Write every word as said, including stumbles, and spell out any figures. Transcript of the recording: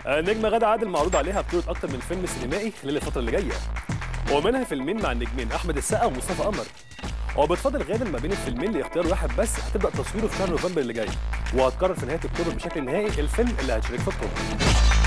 النجمة غادة عادل معروض عليها بطولة أكتر من فيلم سينمائي خلال الفترة اللي جاية، ومنها فيلمين مع النجمين أحمد السقا ومصطفى قمر. وبتفضل غادة ما بين الفيلمين لاختيار واحد بس هتبدأ تصويره في شهر نوفمبر اللي جاي، وهتقرر في نهاية أكتوبر بشكل نهائي الفيلم اللي هتشارك في البطولة.